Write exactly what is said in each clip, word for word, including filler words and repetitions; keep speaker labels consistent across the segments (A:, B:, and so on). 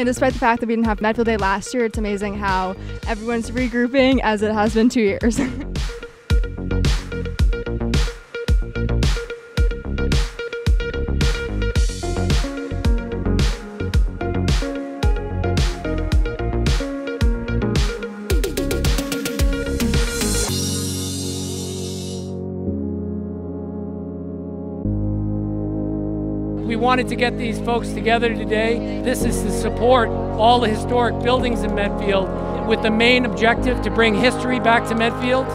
A: And despite the fact that we didn't have Medfield Day last year, it's amazing how everyone's regrouping as it has been two years.
B: We wanted to get these folks together today. This is to support all the historic buildings in Medfield with the main objective to bring history back to Medfield.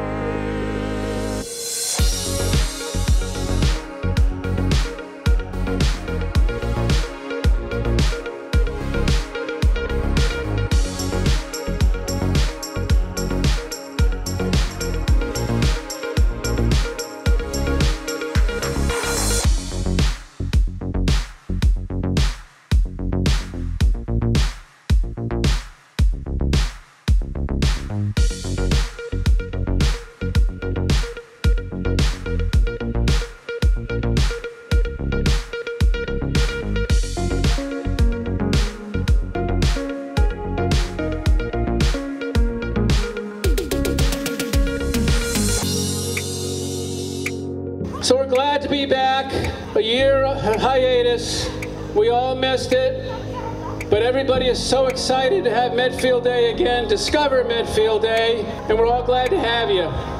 C: So we're glad to be back. A year hiatus. We all missed it. But everybody is so excited to have Medfield Day again, discover Medfield Day, and we're all glad to have you.